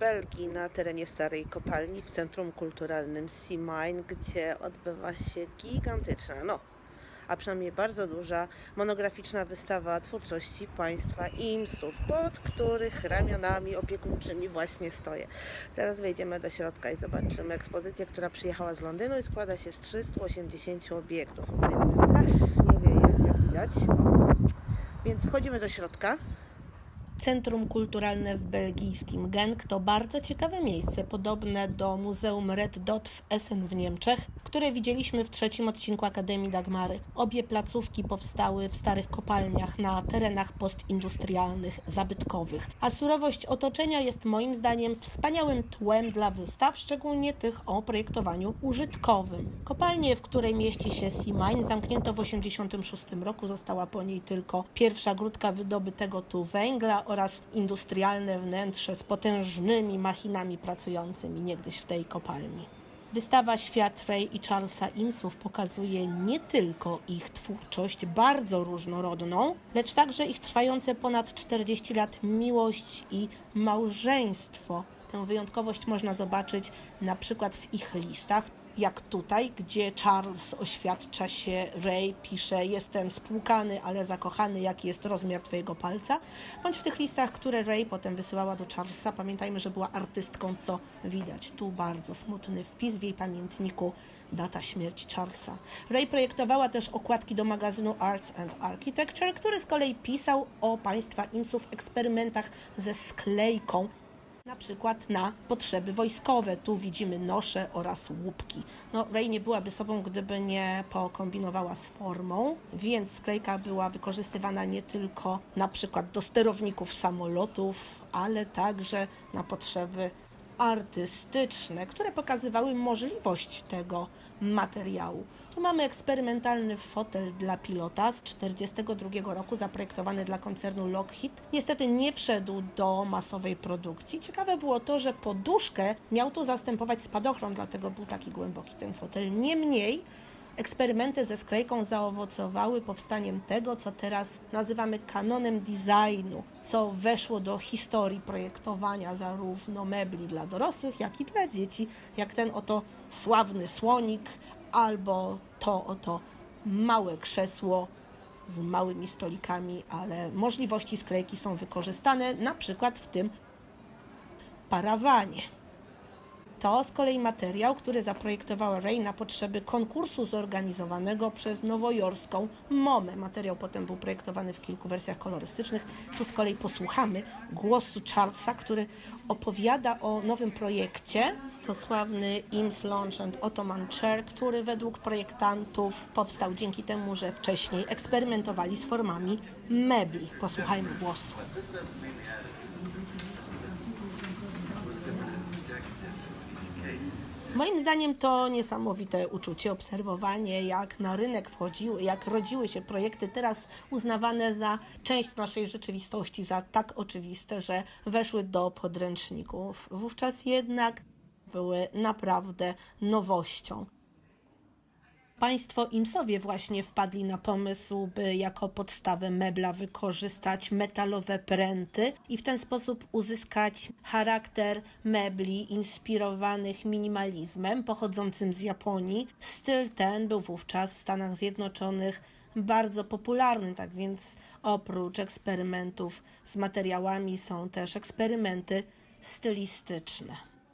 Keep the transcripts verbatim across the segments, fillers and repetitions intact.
Belgii, na terenie starej kopalni w Centrum Kulturalnym Sea Mine, gdzie odbywa się gigantyczna, no, a przynajmniej bardzo duża, monograficzna wystawa twórczości państwa Imsów, pod których ramionami opiekuńczymi właśnie stoję. Zaraz wejdziemy do środka i zobaczymy ekspozycję, która przyjechała z Londynu i składa się z trzystu osiemdziesięciu obiektów. Strasznie wieje, jak widać. O. Więc wchodzimy do środka. Centrum Kulturalne w belgijskim Genk to bardzo ciekawe miejsce, podobne do Muzeum Red Dot w Essen w Niemczech, które widzieliśmy w trzecim odcinku Akademii Dagmary. Obie placówki powstały w starych kopalniach na terenach postindustrialnych, zabytkowych, a surowość otoczenia jest moim zdaniem wspaniałym tłem dla wystaw, szczególnie tych o projektowaniu użytkowym. Kopalnię, w której mieści się Sea Mine, zamknięto w osiemdziesiątym szóstym roku, została po niej tylko pierwsza grudka wydobytego tu węgla oraz industrialne wnętrze z potężnymi machinami pracującymi niegdyś w tej kopalni. Wystawa Świat Ray i Charlesa Imsów pokazuje nie tylko ich twórczość bardzo różnorodną, lecz także ich trwające ponad czterdzieści lat miłość i małżeństwo. Tę wyjątkowość można zobaczyć na przykład w ich listach, jak tutaj, gdzie Charles oświadcza się Ray, pisze: jestem spłukany, ale zakochany, jaki jest rozmiar twojego palca, bądź w tych listach, które Ray potem wysyłała do Charlesa. Pamiętajmy, że była artystką, co widać. Tu bardzo smutny wpis w jej pamiętniku, data śmierci Charlesa. Ray projektowała też okładki do magazynu Arts and Architecture, który z kolei pisał o państwa Imsów eksperymentach ze sklejką, na przykład na potrzeby wojskowe. Tu widzimy nosze oraz łupki. No, Ray nie byłaby sobą, gdyby nie pokombinowała z formą, więc sklejka była wykorzystywana nie tylko na przykład do sterowników samolotów, ale także na potrzeby artystyczne, które pokazywały możliwość tego materiału. Tu mamy eksperymentalny fotel dla pilota z tysiąc dziewięćset czterdziestego drugiego roku, zaprojektowany dla koncernu Lockheed. Niestety nie wszedł do masowej produkcji. Ciekawe było to, że poduszkę miał tu zastępować spadochron, dlatego był taki głęboki ten fotel. Niemniej eksperymenty ze sklejką zaowocowały powstaniem tego, co teraz nazywamy kanonem designu, co weszło do historii projektowania zarówno mebli dla dorosłych, jak i dla dzieci, jak ten oto sławny słonik, albo to oto małe krzesło z małymi stolikami, ale możliwości sklejki są wykorzystane na przykład w tym parawanie. To z kolei materiał, który zaprojektowała Ray na potrzeby konkursu zorganizowanego przez nowojorską MoMę. Materiał potem był projektowany w kilku wersjach kolorystycznych. Tu z kolei posłuchamy głosu Charlesa, który opowiada o nowym projekcie. To sławny Ims Lounge and Ottoman Chair, który według projektantów powstał dzięki temu, że wcześniej eksperymentowali z formami mebli. Posłuchajmy głosu. Moim zdaniem to niesamowite uczucie, obserwowanie, jak na rynek wchodziły, jak rodziły się projekty teraz uznawane za część naszej rzeczywistości, za tak oczywiste, że weszły do podręczników. Wówczas jednak były naprawdę nowością. Państwo Imsowie właśnie wpadli na pomysł, by jako podstawę mebla wykorzystać metalowe pręty i w ten sposób uzyskać charakter mebli inspirowanych minimalizmem pochodzącym z Japonii. Styl ten był wówczas w Stanach Zjednoczonych bardzo popularny, tak więc oprócz eksperymentów z materiałami są też eksperymenty stylistyczne.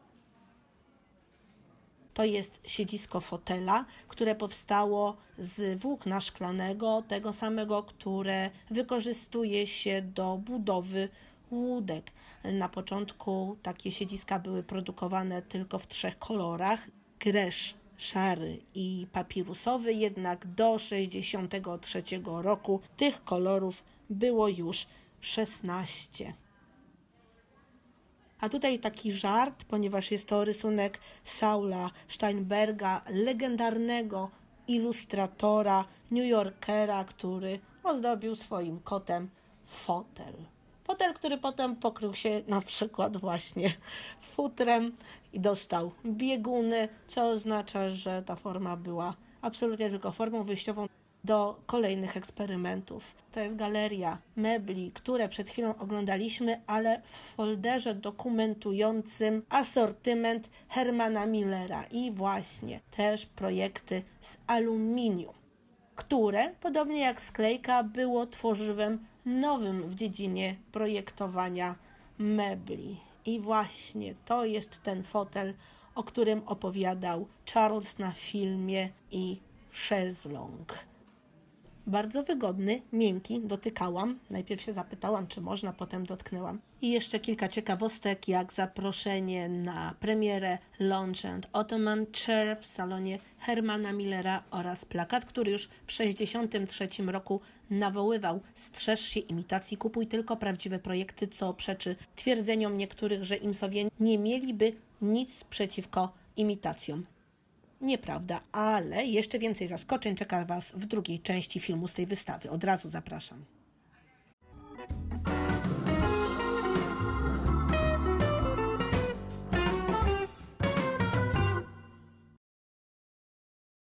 To jest siedzisko fotela, które powstało z włókna szklanego, tego samego, które wykorzystuje się do budowy łódek. Na początku takie siedziska były produkowane tylko w trzech kolorach: gresz, szary i papirusowy, jednak do sześćdziesiątego trzeciego roku tych kolorów było już szesnaście. A tutaj taki żart, ponieważ jest to rysunek Saula Steinberga, legendarnego ilustratora, newyorkera, który ozdobił swoim kotem fotel. Fotel, który potem pokrył się na przykład właśnie futrem i dostał bieguny, co oznacza, że ta forma była absolutnie tylko formą wyjściową. do kolejnych eksperymentów. To jest galeria mebli, które przed chwilą oglądaliśmy, ale w folderze dokumentującym asortyment Hermana Millera i właśnie też projekty z aluminium, które, podobnie jak sklejka, było tworzywem nowym w dziedzinie projektowania mebli. I właśnie to jest ten fotel, o którym opowiadał Charles na filmie i szezlong. Bardzo wygodny, miękki, dotykałam. Najpierw się zapytałam, czy można, potem dotknęłam. I jeszcze kilka ciekawostek, jak zaproszenie na premierę Lounge and Ottoman Chair w salonie Hermana Millera oraz plakat, który już w tysiąc dziewięćset sześćdziesiątym trzecim roku nawoływał: strzeż się imitacji, kupuj tylko prawdziwe projekty, co przeczy twierdzeniom niektórych, że Imsowie nie mieliby nic przeciwko imitacjom. Nieprawda, ale jeszcze więcej zaskoczeń czeka Was w drugiej części filmu z tej wystawy. Od razu zapraszam.